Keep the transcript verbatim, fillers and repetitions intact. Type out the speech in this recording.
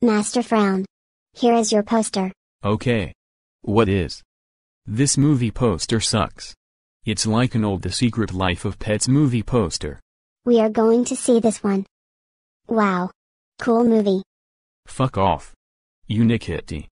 Master frowned. Here is your poster. Okay. What is? This movie poster sucks. It's like an old The Secret Life of Pets movie poster. We are going to see this one. Wow. Cool movie. Fuck off. You Nick Hitty.